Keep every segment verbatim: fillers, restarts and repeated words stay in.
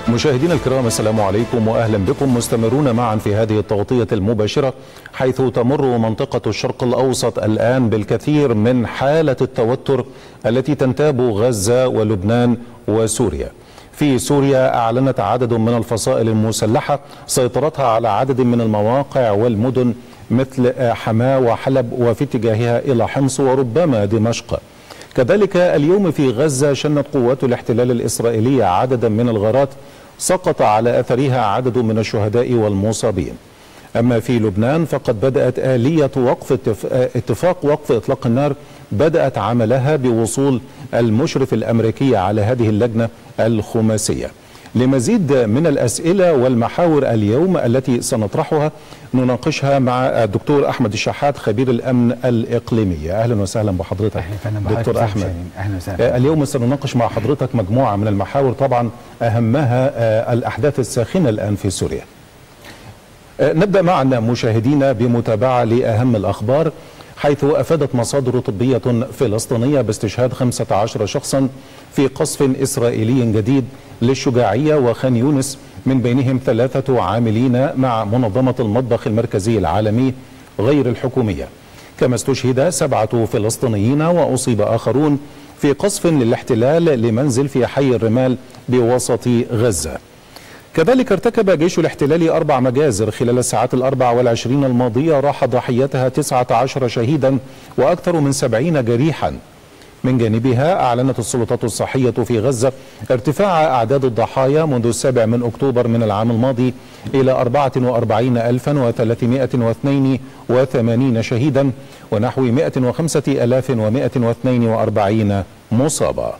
مشاهدينا الكرام، السلام عليكم واهلا بكم. مستمرون معا في هذه التغطية المباشرة، حيث تمر منطقة الشرق الاوسط الان بالكثير من حالة التوتر التي تنتاب غزة ولبنان وسوريا. في سوريا اعلنت عدد من الفصائل المسلحة سيطرتها على عدد من المواقع والمدن مثل حماة وحلب، وفي اتجاهها الى حمص وربما دمشق. كذلك اليوم في غزة شنت قوات الاحتلال الإسرائيلية عددا من الغارات سقط على أثرها عدد من الشهداء والمصابين. أما في لبنان فقد بدأت آلية وقف اتفاق وقف إطلاق النار بدأت عملها بوصول المشرف الأمريكي على هذه اللجنة الخماسية. لمزيد من الأسئلة والمحاور اليوم التي سنطرحها نناقشها مع الدكتور أحمد الشحات خبير الأمن الإقليمي. أهلا وسهلا بحضرتك دكتور أحمد. أهلا وسهلا. اليوم سنناقش مع حضرتك مجموعة من المحاور، طبعا أهمها الأحداث الساخنة الآن في سوريا. نبدأ معنا مشاهدينا بمتابعة لأهم الأخبار، حيث أفادت مصادر طبية فلسطينية باستشهاد خمسة عشر شخصا في قصف إسرائيلي جديد للشجاعية وخان يونس، من بينهم ثلاثة عاملين مع منظمة المطبخ المركزي العالمي غير الحكومية. كما استشهد سبعة فلسطينيين وأصيب آخرون في قصف للاحتلال لمنزل في حي الرمال بوسط غزة. كذلك ارتكب جيش الاحتلال أربع مجازر خلال الساعات الأربع والعشرين الماضية راح ضحيتها تسعة عشر شهيدا وأكثر من سبعين جريحا. من جانبها أعلنت السلطات الصحية في غزة ارتفاع أعداد الضحايا منذ السابع من أكتوبر من العام الماضي إلى أربعة وأربعين ألفا وثلاثمائة واثنين وثمانين شهيدا ونحو مائة وخمسة آلاف ومائة واثنين وأربعين مصابا.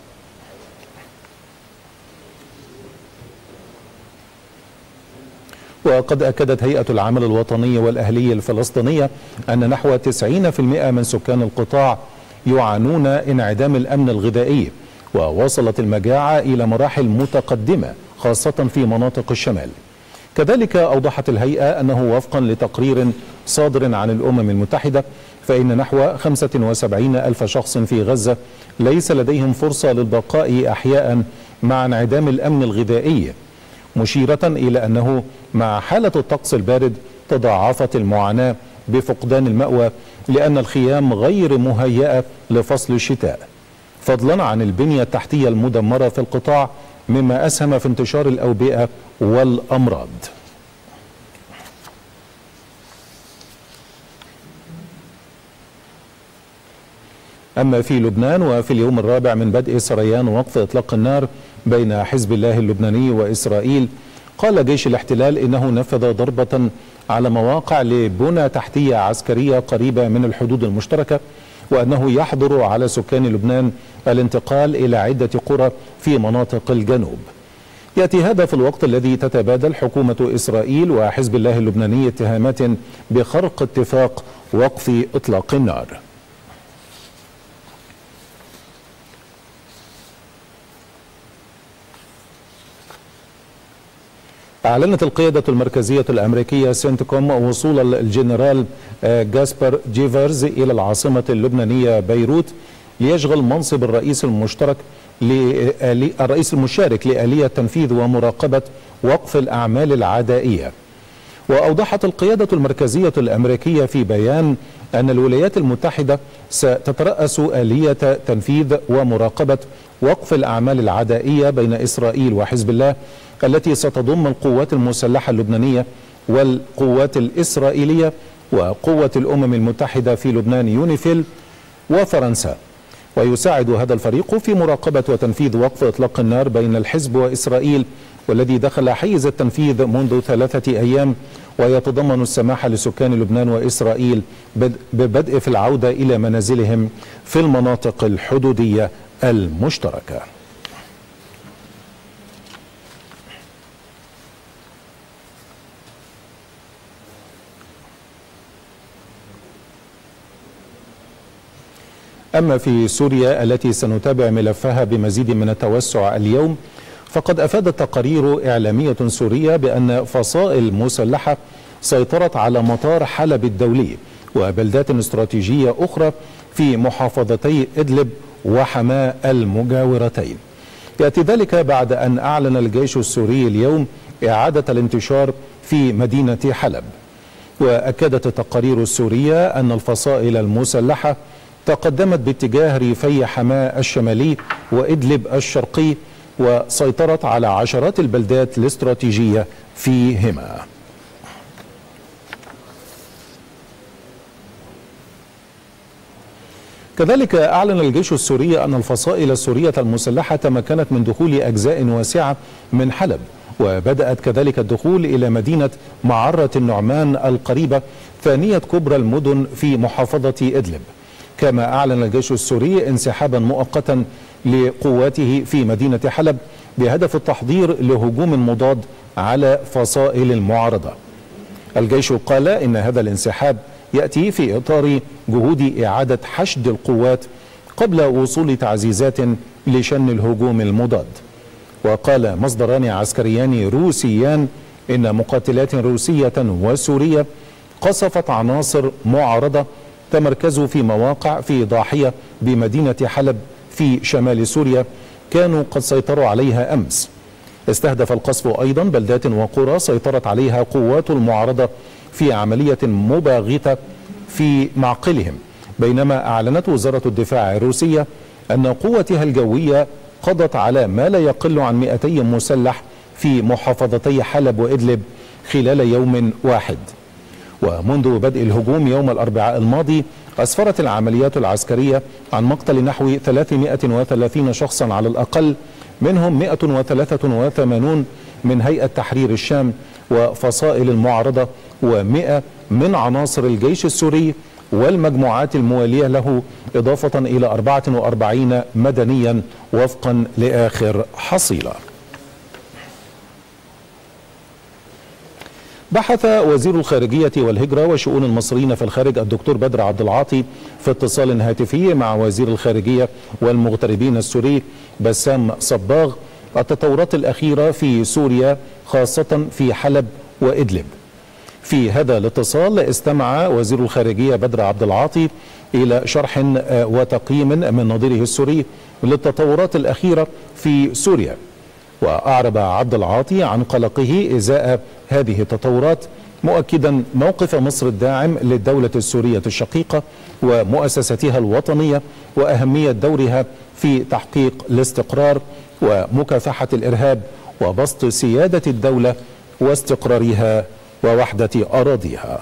وقد أكدت هيئة العمل الوطني والأهلي الفلسطينية أن نحو تسعين بالمئة من سكان القطاع يعانون انعدام الأمن الغذائي، ووصلت المجاعة إلى مراحل متقدمة خاصة في مناطق الشمال. كذلك أوضحت الهيئة أنه وفقا لتقرير صادر عن الأمم المتحدة فإن نحو خمسة وسبعين ألف شخص في غزة ليس لديهم فرصة للبقاء أحياء مع انعدام الأمن الغذائي، مشيرة إلى أنه مع حالة الطقس البارد تضاعفت المعاناة بفقدان المأوى لأن الخيام غير مهيئة لفصل الشتاء، فضلا عن البنية التحتية المدمرة في القطاع مما أسهم في انتشار الأوبئة والأمراض. أما في لبنان وفي اليوم الرابع من بدء سريان وقف إطلاق النار بين حزب الله اللبناني وإسرائيل، قال جيش الاحتلال إنه نفذ ضربة على مواقع لبنى تحتية عسكرية قريبة من الحدود المشتركة، وأنه يحظر على سكان لبنان الانتقال إلى عدة قرى في مناطق الجنوب. يأتي هذا في الوقت الذي تتبادل حكومة إسرائيل وحزب الله اللبناني اتهامات بخرق اتفاق وقف إطلاق النار. أعلنت القيادة المركزية الأمريكية سنتكوم وصول الجنرال جاسبر جيفرز إلى العاصمة اللبنانية بيروت ليشغل منصب الرئيس المشترك الرئيس المشارك لآلية تنفيذ ومراقبة وقف الأعمال العدائية. وأوضحت القيادة المركزية الأمريكية في بيان أن الولايات المتحدة ستترأس آلية تنفيذ ومراقبة وقف الأعمال العدائية بين إسرائيل وحزب الله، التي ستضم القوات المسلحة اللبنانية والقوات الإسرائيلية وقوة الأمم المتحدة في لبنان يونيفيل وفرنسا. ويساعد هذا الفريق في مراقبة وتنفيذ وقف إطلاق النار بين الحزب وإسرائيل، والذي دخل حيز التنفيذ منذ ثلاثة أيام، ويتضمن السماح لسكان لبنان وإسرائيل ببدء في العودة إلى منازلهم في المناطق الحدودية المشتركة. أما في سوريا التي سنتابع ملفها بمزيد من التوسع اليوم، فقد أفادت تقارير إعلامية سورية بأن فصائل مسلحة سيطرت على مطار حلب الدولي وبلدات استراتيجية أخرى في محافظتي إدلب وحماة المجاورتين. يأتي ذلك بعد أن أعلن الجيش السوري اليوم إعادة الانتشار في مدينة حلب. وأكدت التقارير السورية أن الفصائل المسلحة تقدمت باتجاه ريفي حماة الشمالي وإدلب الشرقي، وسيطرت على عشرات البلدات الاستراتيجية فيهما. كذلك أعلن الجيش السوري أن الفصائل السورية المسلحة تمكنت من دخول أجزاء واسعة من حلب، وبدأت كذلك الدخول إلى مدينة معرة النعمان القريبة ثانية كبرى المدن في محافظة إدلب. كما أعلن الجيش السوري انسحابا مؤقتا لقواته في مدينة حلب بهدف التحضير لهجوم مضاد على فصائل المعارضة. الجيش قال إن هذا الانسحاب يأتي في إطار جهود إعادة حشد القوات قبل وصول تعزيزات لشن الهجوم المضاد. وقال مصدران عسكريان روسيان إن مقاتلات روسية وسورية قصفت عناصر معارضة تمركزوا في مواقع في ضاحية بمدينة حلب في شمال سوريا كانوا قد سيطروا عليها أمس. استهدف القصف أيضا بلدات وقرى سيطرت عليها قوات المعارضة في عملية مباغتة في معقلهم، بينما أعلنت وزارة الدفاع الروسية أن قوتها الجوية قضت على ما لا يقل عن مئتي مسلح في محافظتي حلب وإدلب خلال يوم واحد. ومنذ بدء الهجوم يوم الأربعاء الماضي أسفرت العمليات العسكرية عن مقتل نحو ثلاثمائة وثلاثين شخصا على الأقل، منهم مئة وثلاثة وثمانين من هيئة تحرير الشام وفصائل المعارضة، ومئة من عناصر الجيش السوري والمجموعات الموالية له، إضافة إلى أربعة وأربعين مدنيا وفقا لآخر حصيلة. بحث وزير الخارجية والهجرة وشؤون المصريين في الخارج الدكتور بدر عبد العاطي في اتصال هاتفي مع وزير الخارجية والمغتربين السوري بسام صباغ التطورات الأخيرة في سوريا خاصة في حلب وإدلب. في هذا الاتصال استمع وزير الخارجية بدر عبد العاطي إلى شرح وتقييم من نظيره السوري للتطورات الأخيرة في سوريا. وأعرب عبد العاطي عن قلقه إزاء هذه التطورات، مؤكدا موقف مصر الداعم للدولة السورية الشقيقة ومؤسستها الوطنية وأهمية دورها في تحقيق الاستقرار ومكافحة الإرهاب وبسط سيادة الدولة واستقرارها ووحدة أراضيها.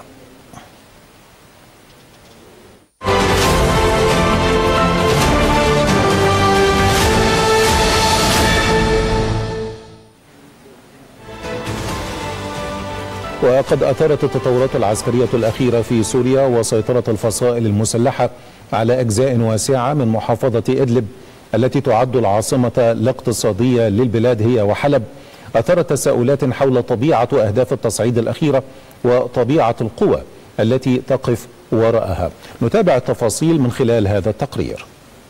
وقد أثارت التطورات العسكرية الأخيرة في سوريا وسيطرة الفصائل المسلحة على أجزاء واسعة من محافظة إدلب التي تعد العاصمة الاقتصادية للبلاد هي وحلب، أثارت تساؤلات حول طبيعة أهداف التصعيد الأخيرة وطبيعة القوى التي تقف وراءها. نتابع التفاصيل من خلال هذا التقرير.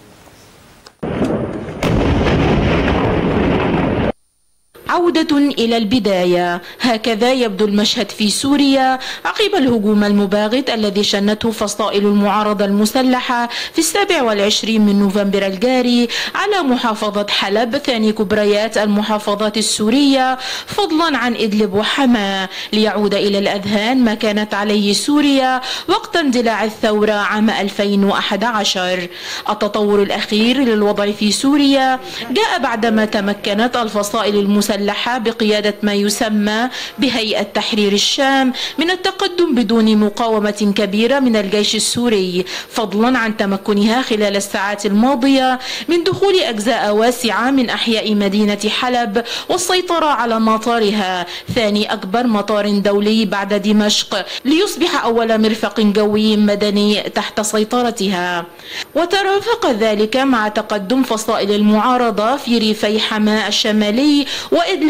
عودة إلى البداية، هكذا يبدو المشهد في سوريا عقب الهجوم المباغت الذي شنته فصائل المعارضة المسلحة في السابع والعشرين من نوفمبر الجاري على محافظة حلب ثاني كبريات المحافظات السورية فضلا عن إدلب وحماة، ليعود إلى الأذهان ما كانت عليه سوريا وقت اندلاع الثورة عام ألفين وأحد عشر. التطور الأخير للوضع في سوريا جاء بعدما تمكنت الفصائل المسلحة بقيادة ما يسمى بهيئة تحرير الشام من التقدم بدون مقاومة كبيرة من الجيش السوري، فضلا عن تمكنها خلال الساعات الماضية من دخول أجزاء واسعة من أحياء مدينة حلب والسيطرة على مطارها، ثاني أكبر مطار دولي بعد دمشق، ليصبح أول مرفق جوي مدني تحت سيطرتها. وترافق ذلك مع تقدم فصائل المعارضة في ريفي حماة الشمالي وإدلب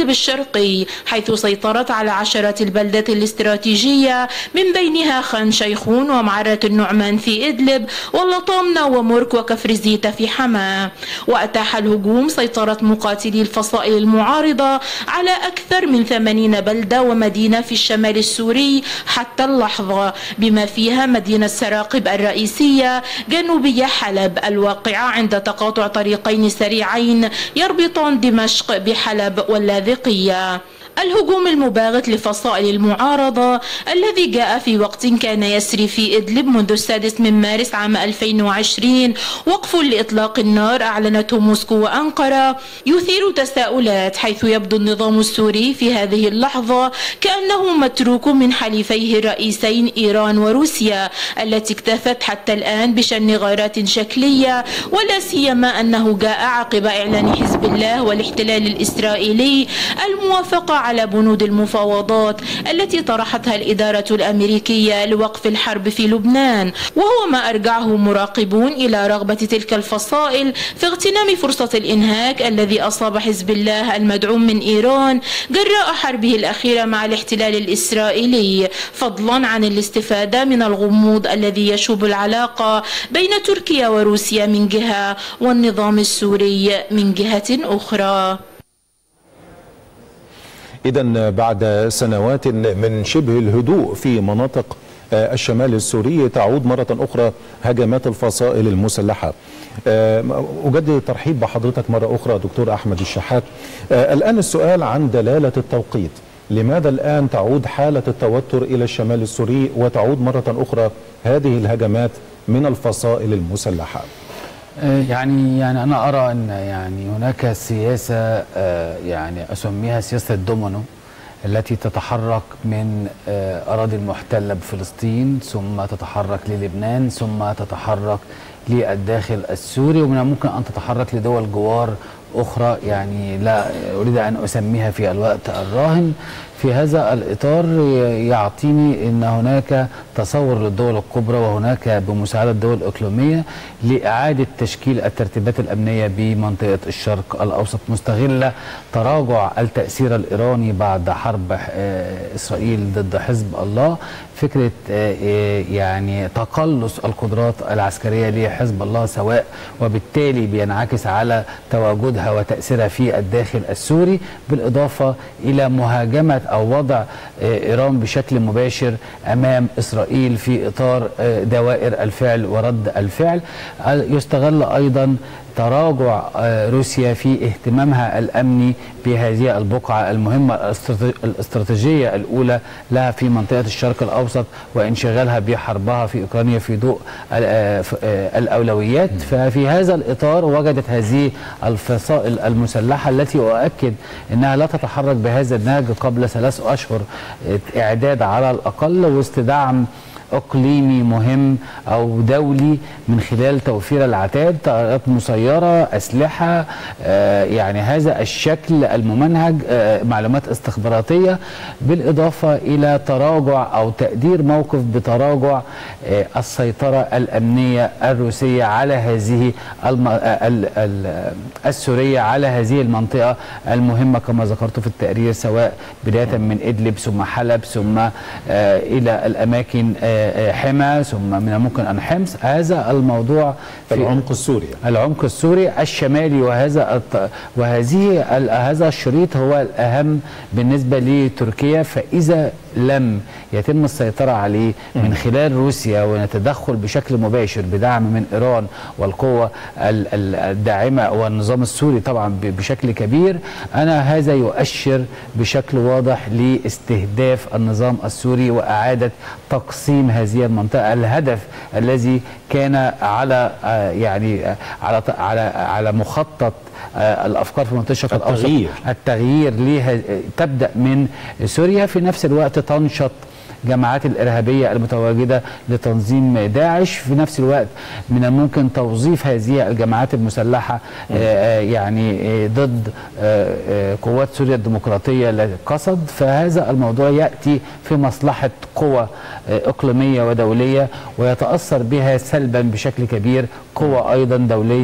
إدلب الشرقي، حيث سيطرت على عشرات البلدات الاستراتيجية من بينها خان شيخون ومعرة النعمان في إدلب واللطامنة ومرك وكفر زيتة في حما. وأتاح الهجوم سيطرة مقاتلي الفصائل المعارضة على أكثر من ثمانين بلدة ومدينة في الشمال السوري حتى اللحظة، بما فيها مدينة سراقب الرئيسية جنوبية حلب الواقعة عند تقاطع طريقين سريعين يربطان دمشق بحلب واللاذقية. الهجوم المباغت لفصائل المعارضة الذي جاء في وقت كان يسري في إدلب منذ السادس من مارس عام ألفين وعشرين وقف لإطلاق النار أعلنته موسكو وأنقرة، يثير تساؤلات، حيث يبدو النظام السوري في هذه اللحظة كأنه متروك من حليفيه الرئيسين إيران وروسيا التي اكتفت حتى الآن بشن غارات شكلية، ولا سيما أنه جاء عقب إعلان حزب الله والاحتلال الإسرائيلي الموافقة على بنود المفاوضات التي طرحتها الإدارة الأمريكية لوقف الحرب في لبنان، وهو ما أرجعه مراقبون إلى رغبة تلك الفصائل في اغتنام فرصة الإنهاك الذي أصاب حزب الله المدعوم من إيران جراء حربه الأخيرة مع الاحتلال الإسرائيلي، فضلا عن الاستفادة من الغموض الذي يشوب العلاقة بين تركيا وروسيا من جهة والنظام السوري من جهة أخرى. إذن بعد سنوات من شبه الهدوء في مناطق الشمال السوري تعود مرة أخرى هجمات الفصائل المسلحة. أجدد الترحيب بحضرتك مرة أخرى دكتور أحمد الشحات. الآن السؤال عن دلالة التوقيت، لماذا الآن تعود حالة التوتر إلى الشمال السوري وتعود مرة أخرى هذه الهجمات من الفصائل المسلحة؟ يعني يعني أنا أرى أن يعني هناك سياسة يعني أسميها سياسة الدومينو التي تتحرك من أراضي المحتلة بفلسطين ثم تتحرك للبنان ثم تتحرك للداخل السوري، ومن الممكن أن تتحرك لدول جوار أخرى يعني لا أريد أن أسميها في الوقت الراهن. في هذا الإطار يعطيني أن هناك تصور للدول الكبرى وهناك بمساعدة الدول الإقليمية لإعادة تشكيل الترتيبات الأمنية بمنطقة الشرق الأوسط، مستغلة تراجع التأثير الإيراني بعد حرب إسرائيل ضد حزب الله، فكرة يعني تقلص القدرات العسكرية لحزب الله سواء، وبالتالي بينعكس على تواجدها وتأثيرها في الداخل السوري، بالإضافة إلى مهاجمة أو وضع إيران بشكل مباشر أمام إسرائيل في إطار دوائر الفعل ورد الفعل. يستغل أيضا تراجع روسيا في اهتمامها الأمني بهذه البقعة المهمة الاستراتيجية الأولى لها في منطقة الشرق الأوسط وانشغالها بحربها في أوكرانيا في ضوء الأولويات. ففي هذا الإطار وجدت هذه الفصائل المسلحة التي أؤكد أنها لا تتحرك بهذا النهج قبل ثلاث أشهر إعداد على الأقل واستدعم إقليمي مهم أو دولي من خلال توفير العتاد، طائرات مسيرة، أسلحة، آه يعني هذا الشكل الممنهج، آه معلومات استخباراتية، بالإضافة إلى تراجع أو تقدير موقف بتراجع آه السيطرة الأمنية الروسية على هذه الم... ال... ال... السورية على هذه المنطقة المهمة كما ذكرت في التقرير، سواء بداية من إدلب ثم حلب ثم آه إلى الأماكن آه حما ثم من الممكن أن حمص. هذا الموضوع في العمق السوري العمق السوري الشمالي، وهذا وهذه هذا الشريط هو الأهم بالنسبة لتركيا. فإذا لم يتم السيطرة عليه من خلال روسيا ونتدخل بشكل مباشر بدعم من إيران والقوة الداعمة والنظام السوري طبعا بشكل كبير، أنا هذا يؤشر بشكل واضح لاستهداف النظام السوري وإعادة تقسيم هذه المنطقة. الهدف الذي كان على يعني على على على مخطط الافكار في منطقه الشرق الاوسط التغيير, التغيير ليها تبدا من سوريا، في نفس الوقت تنشط جماعات الإرهابية المتواجدة لتنظيم داعش، في نفس الوقت من الممكن توظيف هذه الجماعات المسلحة آه يعني آه ضد آه آه قوات سوريا الديمقراطية لقصد. فهذا الموضوع يأتي في مصلحة قوى آه إقليمية ودولية ويتأثر بها سلبا بشكل كبير قوى أيضا دولية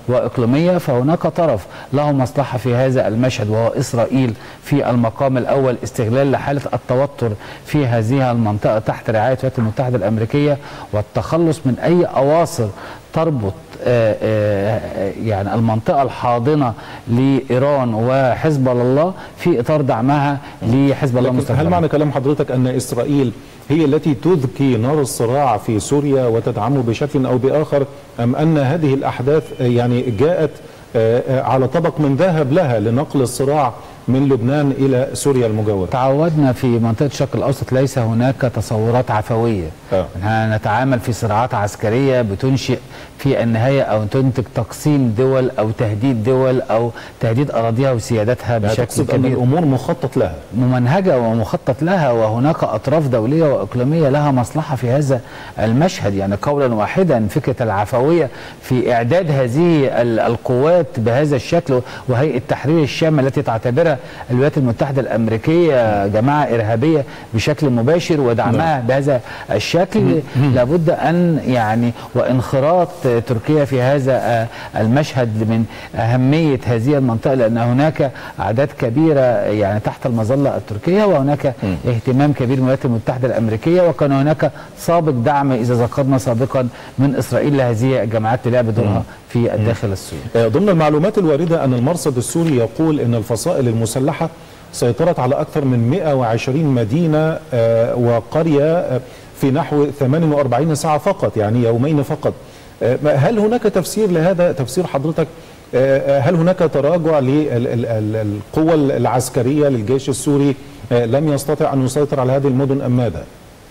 وإقليمية، فهناك طرف له مصلحة في هذا المشهد وهو إسرائيل في المقام الأول، استغلال لحالة التوتر في هذه المنطقة تحت رعاية الولايات المتحدة الأمريكية، والتخلص من أي أواصر تربط آآ آآ يعني المنطقة الحاضنة لإيران وحزب الله في إطار دعمها لحزب الله مستقبلا. هل معنى كلام حضرتك أن إسرائيل هي التي تذكي نار الصراع في سوريا وتدعمه بشكل أو بآخر، أم أن هذه الأحداث يعني جاءت على طبق من ذهب لها لنقل الصراع من لبنان إلى سوريا المجاورة؟ تعودنا في منطقة الشرق الأوسط ليس هناك تصورات عفوية. آه. نتعامل في صراعات عسكرية بتنشئ في النهاية أو تنتج تقسيم دول أو تهديد دول أو تهديد أراضيها وسيادتها بشكل كبير. أن الأمور مخطط لها، ممنهجة ومخطط لها، وهناك أطراف دولية وإقليمية لها مصلحة في هذا المشهد. يعني قولا واحدا فكرة العفوية في إعداد هذه القوات بهذا الشكل، وهيئة تحرير الشام التي تعتبرها الولايات المتحدة الأمريكية جماعة إرهابية بشكل مباشر ودعمها بهذا الشكل، لابد أن يعني وانخراط تركيا في هذا المشهد من أهمية هذه المنطقة، لأن هناك أعداد كبيرة يعني تحت المظلة التركية، وهناك اهتمام كبير من الولايات المتحدة الأمريكية، وكان هناك سابق دعم إذا ذكرنا سابقا من إسرائيل لهذه الجماعات للعب دورها في الداخل السوري. ضمن المعلومات الواردة أن المرصد السوري يقول أن الفصائل المسلحة سيطرت على أكثر من مئة وعشرين مدينة وقرية في نحو ثمانية وأربعين ساعة فقط، يعني يومين فقط. هل هناك تفسير لهذا؟ تفسير حضرتك، هل هناك تراجع للقوى العسكرية للجيش السوري لم يستطع أن يسيطر على هذه المدن أم ماذا؟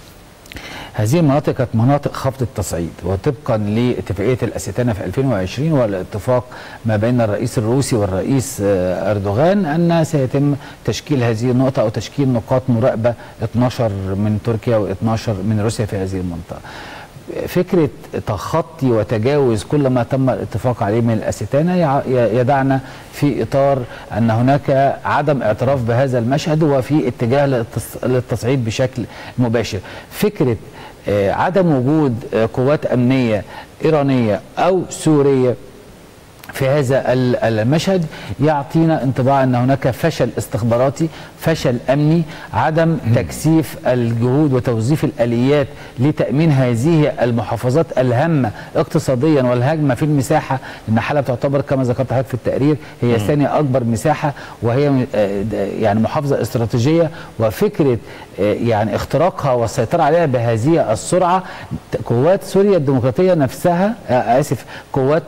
هذه المناطق كانت مناطق خفض التصعيد، وطبقا لاتفاقيه الاستانه في ألفين وعشرين والاتفاق ما بين الرئيس الروسي والرئيس اردوغان ان سيتم تشكيل هذه النقطه او تشكيل نقاط مراقبه اثناشر من تركيا واثناشر من روسيا في هذه المنطقه. فكرة تخطي وتجاوز كل ما تم الاتفاق عليه من الاستانة يدعنا في إطار أن هناك عدم اعتراف بهذا المشهد وفي اتجاه للتصعيد بشكل مباشر. فكرة عدم وجود قوات أمنية إيرانية أو سورية في هذا المشهد يعطينا انطباع أن هناك فشل استخباراتي، فشل أمني، عدم تكثيف الجهود وتوظيف الآليات لتأمين هذه المحافظات الهامة اقتصاديا والهجمة في المساحة، لأن حلب تعتبر كما ذكرت حضرتك في التقرير هي ثاني أكبر مساحة، وهي يعني محافظة استراتيجية، وفكرة يعني اختراقها والسيطرة عليها بهذه السرعة. قوات سوريا الديمقراطية نفسها، آسف قوات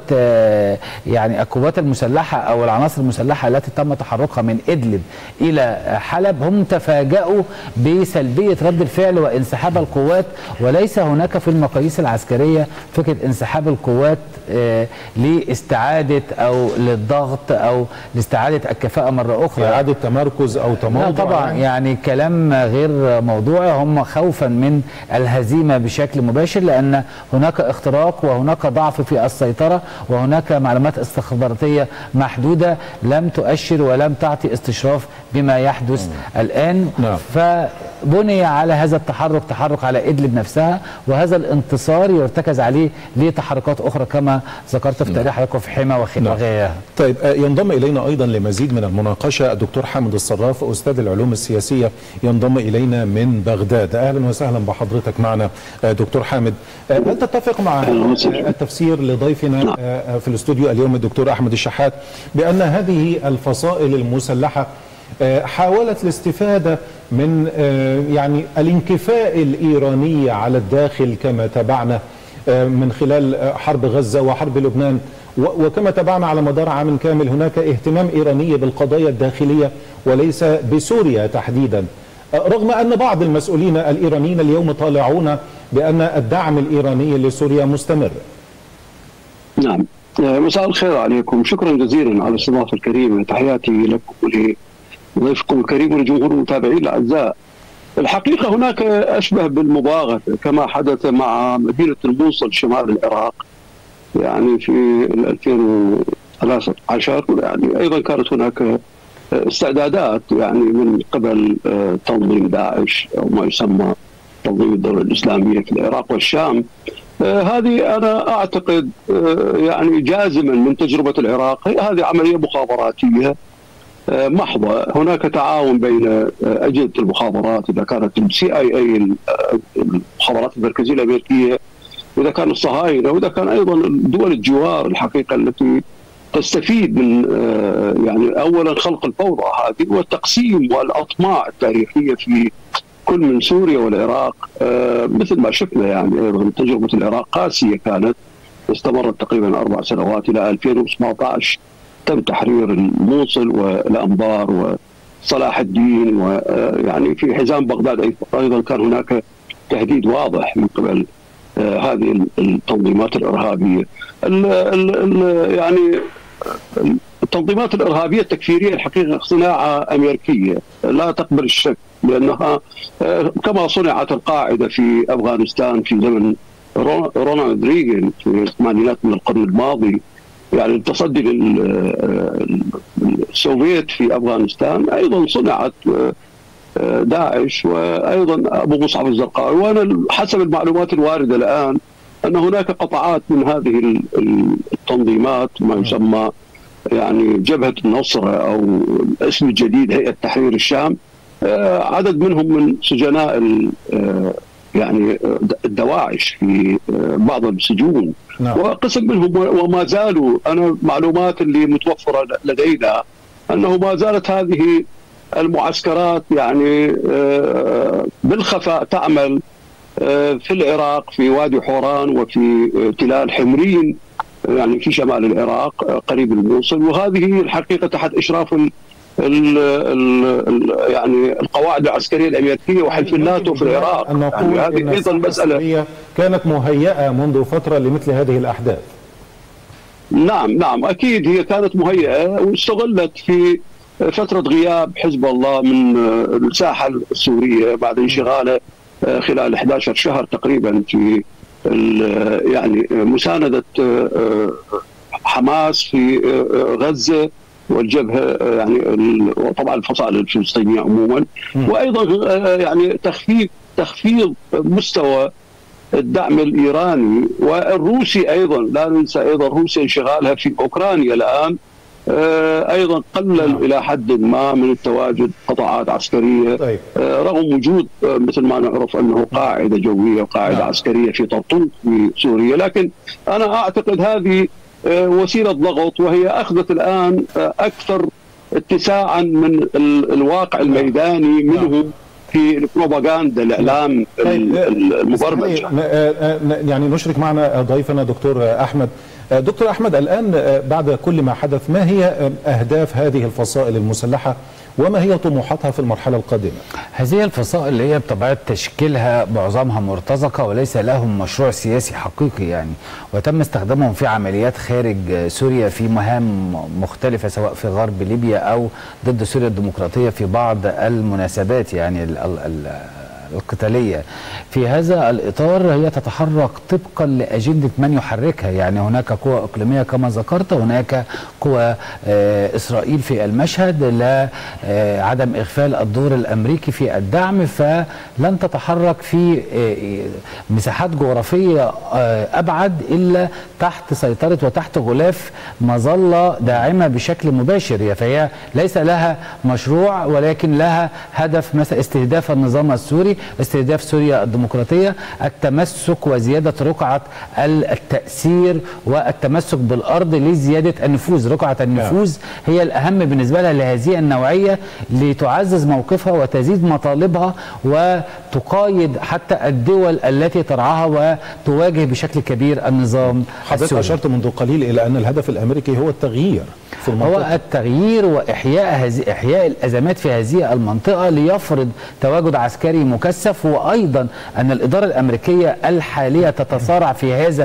يعني القوات المسلحة أو العناصر المسلحة التي تم تحركها من إدلب إلى حلب هم تفاجأوا بسلبية رد الفعل وانسحاب القوات، وليس هناك في المقاييس العسكرية فكرة انسحاب القوات آه لاستعادة أو للضغط أو لاستعادة الكفاءة مرة أخرى، إعادة تمركز أو تموضع. طبعا يعني, يعني كلام غير موضوعي، هم خوفا من الهزيمة بشكل مباشر، لأن هناك اختراق وهناك ضعف في السيطرة وهناك معلومات استخباراتية محدودة لم تؤشر ولم تعطي استشراف بما يحدث مم. الآن. نعم. فبني على هذا التحرك تحرك على إدلب نفسها، وهذا الانتصار يرتكز عليه لتحركات أخرى كما ذكرت في تاريخ حضرتك في حما وغيرها. نعم. طيب ينضم إلينا أيضا لمزيد من المناقشة الدكتور حامد الصراف أستاذ العلوم السياسية، ينضم إلينا من بغداد. أهلا وسهلا بحضرتك معنا دكتور حامد. هل تتفق مع التفسير لضيفنا في الاستوديو اليوم الدكتور أحمد الشحات بأن هذه الفصائل المسلحة حاولت الاستفادة من يعني الانكفاء الإيراني على الداخل كما تابعنا من خلال حرب غزة وحرب لبنان، وكما تابعنا على مدار عام كامل هناك اهتمام إيراني بالقضايا الداخلية وليس بسوريا تحديدا، رغم أن بعض المسؤولين الإيرانيين اليوم طالعون بأن الدعم الإيراني لسوريا مستمر؟ نعم، مساء الخير عليكم، شكرا جزيلا على الاستضافة الكريمة، تحياتي لكم ولضيفكم الكريم ولجمهور المتابعين الأعزاء. الحقيقة هناك أشبه بالمباغتة كما حدث مع مدينة الموصل شمال العراق يعني في ألفين وثلاثة عشر، يعني أيضا كانت هناك استعدادات يعني من قبل تنظيم داعش أو ما يسمى تنظيم الدولة الإسلامية في العراق والشام هذه أنا أعتقد يعني جازما من تجربة العراق هذه عملية مخابراتية محضة. هناك تعاون بين أجهزة المخابرات، إذا كانت السي اي اي المخابرات المركزية الأمريكية، وإذا كان الصهاينة، وإذا كان أيضا دول الجوار الحقيقة التي تستفيد من يعني أولا خلق الفوضى هذه والتقسيم والأطماع التاريخية في كل من سوريا والعراق، مثل ما شفنا يعني أيضا تجربة العراق قاسية كانت، استمرت تقريبا أربع سنوات إلى ألفين وسبعة عشر، تم تحرير الموصل والأنبار وصلاح الدين، ويعني في حزام بغداد أيضا كان هناك تهديد واضح من قبل هذه التنظيمات الإرهابية. ال ال يعني التنظيمات الإرهابية التكفيرية الحقيقة صناعة أمريكية لا تقبل الشك، لأنها كما صنعت القاعدة في أفغانستان في زمن رونالد ريغان في الثمانينات من القرن الماضي، يعني التصدي للسوفيت في أفغانستان، أيضا صنعت داعش وأيضا أبو مصعب الزرقاوي. وأنا حسب المعلومات الواردة الآن أن هناك قطعات من هذه التنظيمات ما يسمى يعني جبهة النصرة أو الاسم الجديد هيئة تحرير الشام، عدد منهم من سجناء يعني الدواعش في بعض السجون، نعم. وقسم منهم وما زالوا، أنا معلومات اللي متوفرة لدينا أنه ما زالت هذه المعسكرات يعني بالخفاء تعمل في العراق في وادي حوران وفي تلال حمرين يعني في شمال العراق قريب الموصل، وهذه الحقيقة تحت إشراف ال ال ال يعني القواعد العسكرية الأمريكية وحلف الناتو في العراق. يعني هذه أيضا مسألة كانت مهيئة منذ فترة لمثل هذه الأحداث. نعم نعم أكيد هي كانت مهيئة واستغلت في فترة غياب حزب الله من الساحة السورية بعد انشغاله خلال أحد عشر شهر تقريبا في يعني مساندة حماس في غزة والجبهة يعني وطبعا الفصائل الفلسطينية عموما، وأيضا يعني تخفيف تخفيض مستوى الدعم الإيراني والروسي أيضا، لا ننسى أيضا روسيا انشغالها في أوكرانيا الآن أيضا قلل إلى حد ما من التواجد قطاعات عسكرية، طيب. رغم وجود مثل ما نعرف أنه قاعدة جوية وقاعدة نعم. عسكرية في طرطوس في سوريا، لكن أنا أعتقد هذه وسيلة ضغط، وهي أخذت الآن أكثر اتساعا من الواقع الميداني منه في البروباغندا الإعلام المبرمج. يعني نشرك معنا ضيفنا دكتور أحمد. دكتور أحمد، الآن بعد كل ما حدث ما هي أهداف هذه الفصائل المسلحة وما هي طموحاتها في المرحلة القادمة؟ هذه الفصائل اللي هي بطبيعة تشكيلها معظمها مرتزقة وليس لهم مشروع سياسي حقيقي يعني، وتم استخدامهم في عمليات خارج سوريا في مهام مختلفة سواء في غرب ليبيا أو ضد سوريا الديمقراطية في بعض المناسبات يعني ال ال القتالية. في هذا الإطار هي تتحرك طبقا لأجندة من يحركها، يعني هناك قوى إقليمية كما ذكرت، هناك قوى إسرائيل في المشهد، لا عدم إغفال الدور الأمريكي في الدعم، فلن تتحرك في مساحات جغرافية أبعد إلا تحت سيطرة وتحت غلاف مظلة داعمة بشكل مباشر، فهي ليس لها مشروع ولكن لها هدف مثلا استهداف النظام السوري، استهداف سوريا الديمقراطية، التمسك وزيادة رقعة التأثير والتمسك بالأرض لزيادة النفوذ. رقعة النفوذ هي الأهم بالنسبة لها لهذه النوعية لتعزز موقفها وتزيد مطالبها وتقايد حتى الدول التي ترعاها وتواجه بشكل كبير النظام السوري. حضرتك أشرت منذ قليل إلى أن الهدف الأمريكي هو التغيير في المنطقة. هو التغيير وإحياء هذه إحياء الأزمات في هذه المنطقة ليفرض تواجد عسكري مكثف، وأيضا أن الإدارة الأمريكية الحالية تتسارع في هذا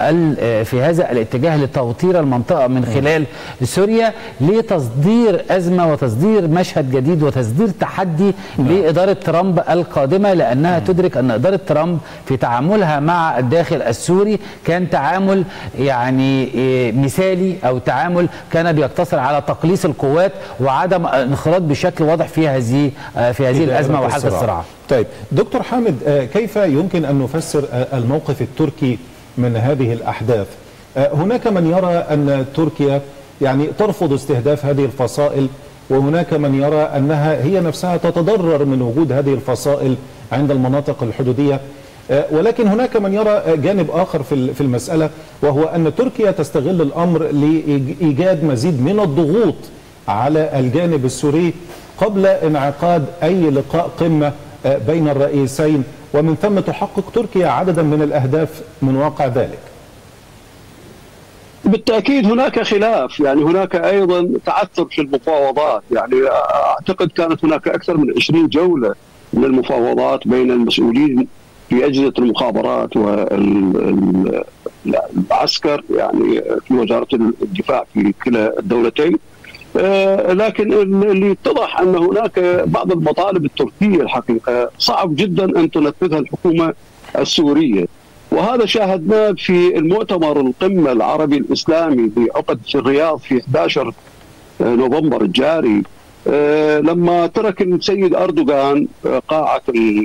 في هذا الاتجاه لتوتير المنطقة من خلال سوريا لتصدير أزمة وتصدير مشهد جديد وتصدير تحدي لإدارة ترامب القادمة، لأنها تدرك أن إدارة ترامب في تعاملها مع الداخل السوري كان تعامل يعني مثالي أو تعامل كان بيقتصر على تقليص القوات وعدم الانخراط بشكل واضح في هذه في هذه الأزمة وحالة الصراع. طيب دكتور حامد، كيف يمكن أن نفسر الموقف التركي من هذه الأحداث. هناك من يرى أن تركيا يعني ترفض استهداف هذه الفصائل، وهناك من يرى أنها هي نفسها تتضرر من وجود هذه الفصائل عند المناطق الحدودية. ولكن هناك من يرى جانب آخر في المسألة، وهو أن تركيا تستغل الأمر لإيجاد مزيد من الضغوط على الجانب السوري قبل انعقاد أي لقاء قمة بين الرئيسين، ومن ثم تحقق تركيا عددا من الأهداف من واقع ذلك. بالتأكيد هناك خلاف، يعني هناك أيضا تعثر في المفاوضات، يعني أعتقد كانت هناك أكثر من عشرين جولة من المفاوضات بين المسؤولين في أجهزة المخابرات والعسكر، يعني في وزارة الدفاع في كلا الدولتين. لكن اللي اتضح أن هناك بعض المطالب التركية الحقيقة صعب جدا أن تنفذها الحكومة السورية، وهذا شاهدناه في المؤتمر القمة العربي الإسلامي اللي عقد في الرياض في أحد عشر نوفمبر الجاري، لما ترك السيد أردوغان قاعة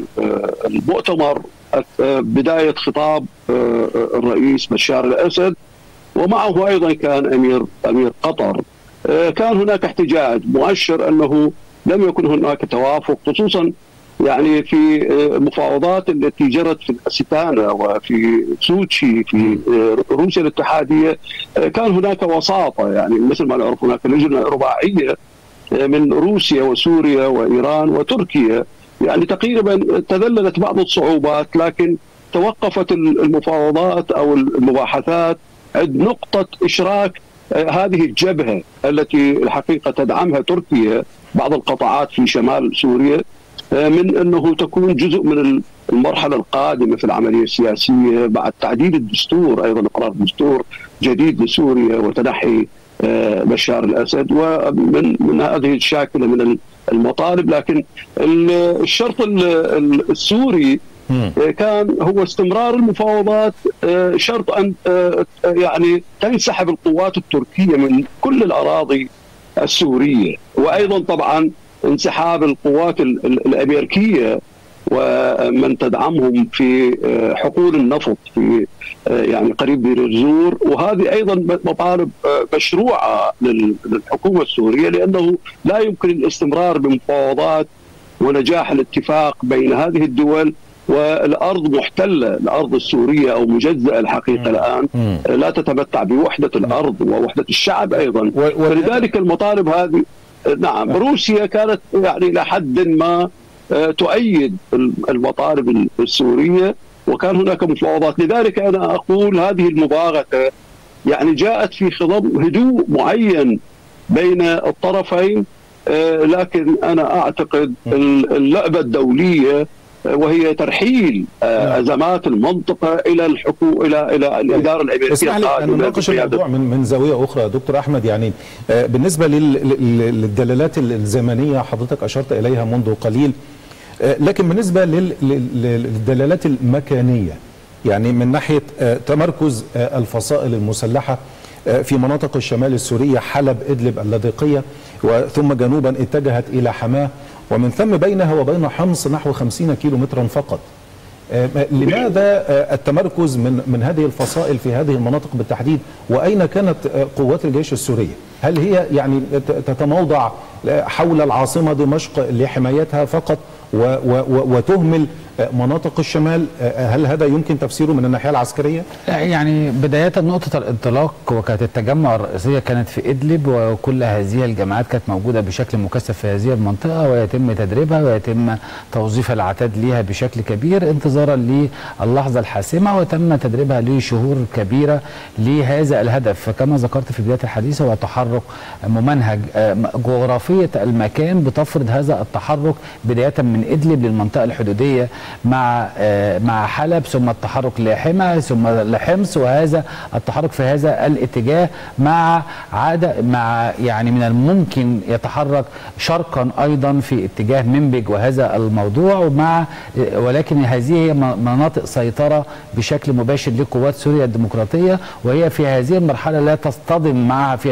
المؤتمر بداية خطاب الرئيس بشار الأسد، ومعه أيضا كان أمير أمير قطر. كان هناك احتجاج مؤشر أنه لم يكن هناك توافق، خصوصا يعني في المفاوضات التي جرت في الأستانا وفي سوتشي في روسيا الاتحادية. كان هناك وساطة، يعني مثل ما نعرف هناك لجنة رباعية من روسيا وسوريا وإيران وتركيا، يعني تقريبا تذللت بعض الصعوبات، لكن توقفت المفاوضات أو المباحثات عند نقطة إشراك هذه الجبهة التي الحقيقة تدعمها تركيا بعض القطاعات في شمال سوريا، من أنه تكون جزء من المرحلة القادمة في العملية السياسية بعد تعديل الدستور، أيضا إقرار دستور جديد لسوريا وتنحي بشار الأسد، ومن من هذه الشاكلة من المطالب. لكن الشرط السوري كان هو استمرار المفاوضات، شرط أن يعني تنسحب القوات التركية من كل الأراضي السورية، وأيضا طبعا انسحاب القوات الأمريكية ومن تدعمهم في حقول النفط في يعني قريب دير الزور. وهذه أيضا مطالب مشروعة للحكومة السورية، لأنه لا يمكن الاستمرار بمفاوضات ونجاح الاتفاق بين هذه الدول والأرض محتلة، الأرض السورية أو مجزأة الحقيقة الآن لا تتمتع بوحدة الأرض ووحدة الشعب أيضا. فلذلك المطالب هذه، نعم، روسيا كانت يعني إلى حد ما تؤيد المطالب السورية، وكان هناك مفاوضات. لذلك أنا أقول هذه المباغتة يعني جاءت في خضم هدوء معين بين الطرفين، لكن أنا أعتقد اللعبة الدولية وهي ترحيل أزمات المنطقة إلى الحكومة إلى إلى الإدارة الأمريكية. اسمح لي أن نناقش الموضوع من من زاوية أخرى دكتور أحمد. يعني بالنسبة للدلالات الزمنية حضرتك أشرت إليها منذ قليل، لكن بالنسبة للدلالات المكانية، يعني من ناحية تمركز الفصائل المسلحة في مناطق الشمال السورية، حلب، إدلب، اللاذقية، وثم جنوبا اتجهت إلى حماة، ومن ثم بينها وبين حمص نحو خمسين كيلو مترا فقط. لماذا التمركز من من هذه الفصائل في هذه المناطق بالتحديد؟ وأين كانت قوات الجيش السورية؟ هل هي يعني تتموضع حول العاصمة دمشق لحمايتها فقط وتهمل مناطق الشمال؟ هل هذا يمكن تفسيره من الناحية العسكرية؟ يعني بداية نقطة الانطلاق وكانت التجمع الرئيسية كانت في إدلب، وكل هذه الجماعات كانت موجودة بشكل مكثف في هذه المنطقة، ويتم تدريبها ويتم توظيف العتاد ليها بشكل كبير انتظارا للحظة الحاسمة، وتم تدريبها لشهور كبيرة لهذا الهدف. فكما ذكرت في بداية الحديث هو تحرك ممنهج، جغرافية المكان بتفرض هذا التحرك بداية من إدلب للمنطقة الحدودية مع مع حلب، ثم التحرك لحمى، ثم لحمص، وهذا التحرك في هذا الاتجاه مع عادة مع يعني من الممكن يتحرك شرقا ايضا في اتجاه منبج وهذا الموضوع، ومع ولكن هذه هي مناطق سيطرة بشكل مباشر لقوات سوريا الديمقراطية، وهي في هذه المرحلة لا تصطدم معها في هذه،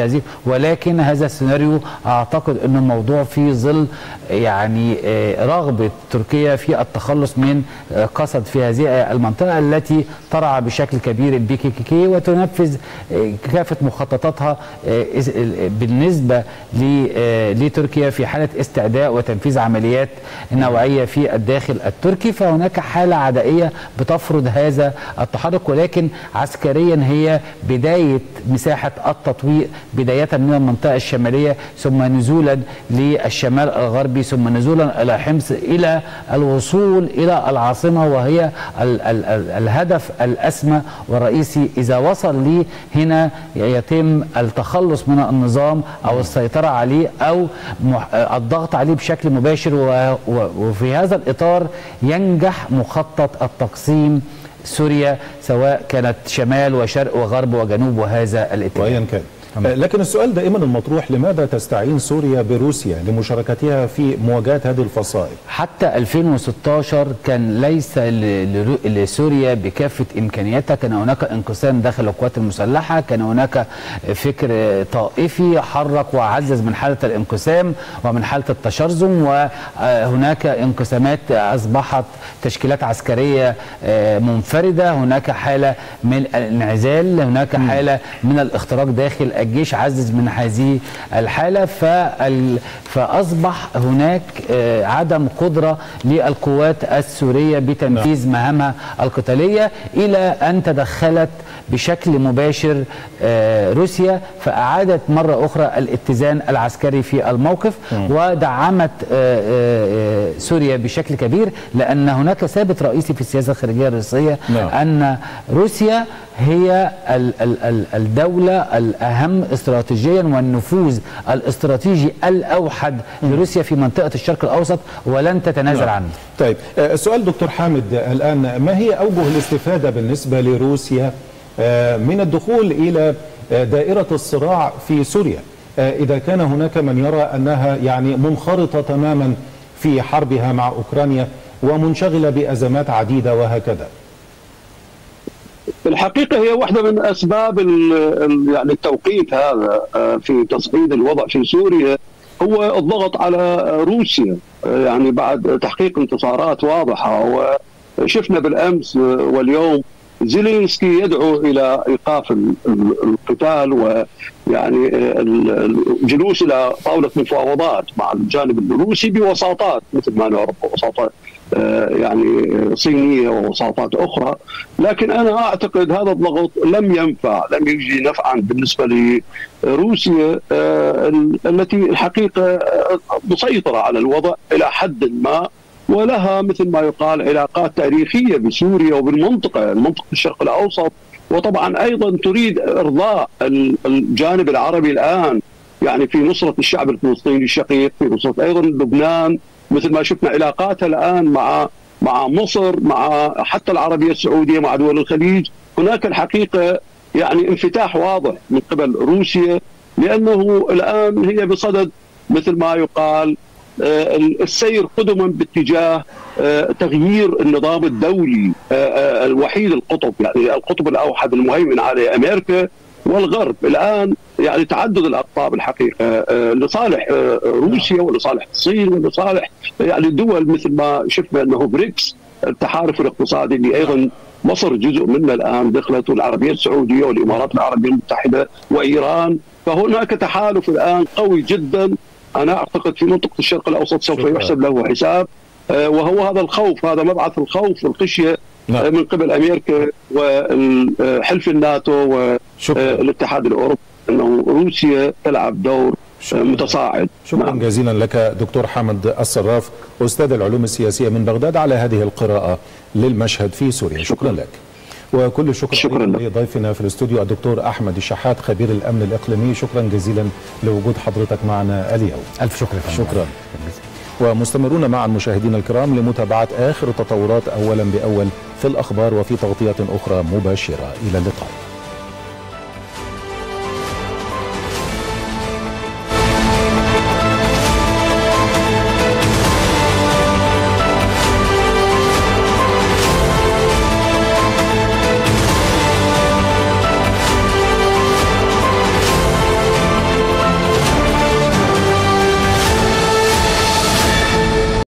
ولكن هذا السيناريو اعتقد ان الموضوع في ظل يعني رغبه تركيا في التخلص من قسد في هذه المنطقه التي ترعى بشكل كبير البي كي كي وتنفذ كافه مخططاتها بالنسبه لتركيا في حاله استعداء وتنفيذ عمليات نوعيه في الداخل التركي. فهناك حاله عدائيه بتفرض هذا التحرك، ولكن عسكريا هي بدايه مساحه التطويق بدايه من المنطقه الشماليه ثم نزولا للشمال الغربي ثم نزولا الى حمص الى الوصول الى العاصمه، وهي ال ال ال الهدف الاسمى والرئيسي. اذا وصل لي هنا يتم التخلص من النظام او السيطره عليه او الضغط عليه بشكل مباشر، وفي هذا الاطار ينجح مخطط التقسيم سوريا سواء كانت شمال وشرق وغرب وجنوب وهذا الاتجاه. وايا كان. لكن السؤال دائما المطروح، لماذا تستعين سوريا بروسيا لمشاركتها في مواجهة هذه الفصائل؟ حتى ألفين وستة عشر كان ليس لسوريا بكافة إمكانياتها، كان هناك انقسام داخل القوات المسلحة، كان هناك فكر طائفي حرك وعزز من حالة الانقسام ومن حالة التشرذم، وهناك انقسامات أصبحت تشكيلات عسكرية منفردة، هناك حالة من الانعزال، هناك حالة من الاختراق داخل الجيش عزز من هذه الحالة. فأصبح هناك عدم قدرة للقوات السورية بتنفيذ مهامها القتالية، إلى أن تدخلت بشكل مباشر روسيا فأعادت مرة أخرى الاتزان العسكري في الموقف ودعمت سوريا بشكل كبير، لأن هناك ثابت رئيسي في السياسة الخارجية الروسية أن روسيا هي الدولة الأهم استراتيجيا والنفوذ الاستراتيجي الأوحد لروسيا في منطقة الشرق الأوسط ولن تتنازل عنه. طيب السؤال دكتور حامد الآن، ما هي أوجه الاستفادة بالنسبة لروسيا من الدخول إلى دائرة الصراع في سوريا، إذا كان هناك من يرى أنها يعني منخرطة تماما في حربها مع أوكرانيا ومنشغلة بأزمات عديدة وهكذا؟ الحقيقة هي واحدة من أسباب يعني التوقيت هذا في تصعيد الوضع في سوريا هو الضغط على روسيا، يعني بعد تحقيق انتصارات واضحة. وشفنا بالأمس واليوم زيلينسكي يدعو إلى إيقاف القتال ويعني الجلوس إلى طاولة مفاوضات مع الجانب الروسي بوساطات مثل ما نعرف، وساطات يعني صينية ووساطات أخرى. لكن أنا أعتقد هذا الضغط لم ينفع، لم يجي نفعا بالنسبة لروسيا التي الحقيقة مسيطرة على الوضع إلى حد ما، ولها مثل ما يقال علاقات تاريخية بسوريا وبالمنطقة، منطقة الشرق الأوسط، وطبعا أيضا تريد إرضاء الجانب العربي الآن، يعني في نصرة الشعب الفلسطيني الشقيق، في نصرة أيضا لبنان، مثل ما شفنا علاقاتها الآن مع مع مصر، مع حتى العربية السعودية، مع دول الخليج. هناك الحقيقة يعني انفتاح واضح من قبل روسيا، لأنه الآن هي بصدد مثل ما يقال السير قدما باتجاه تغيير النظام الدولي الوحيد القطب، يعني القطب الأوحد المهيمن عليه أمريكا والغرب. الآن يعني تعدد الأقطاب الحقيقة لصالح روسيا ولصالح الصين ولصالح يعني دول مثل ما شفنا أنه بريكس، التحالف الاقتصادي اللي أيضا مصر جزء منه الآن دخلت، والعربية السعودية والإمارات العربية المتحدة وإيران. فهناك تحالف الآن قوي جدا، أنا أعتقد في منطقة الشرق الأوسط سوف يحسب له حساب، وهو هذا الخوف، هذا مبعث الخوف والخشية من قبل أمريكا وحلف الناتو والاتحاد الأوروبي، أنه روسيا تلعب دور متصاعد. شكرا نعم. جزيلا لك دكتور حامد الصراف، أستاذ العلوم السياسية من بغداد، على هذه القراءة للمشهد في سوريا. شكرا لك. وكل الشكر شكرا لضيفنا في الاستوديو الدكتور أحمد الشحات خبير الأمن الإقليمي. شكرا جزيلا لوجود حضرتك معنا اليوم. ألف شكر. شكرا. ومستمرون معا مشاهدينا الكرام لمتابعة آخر التطورات أولا بأول في الأخبار وفي تغطية أخرى مباشرة. إلى اللقاء.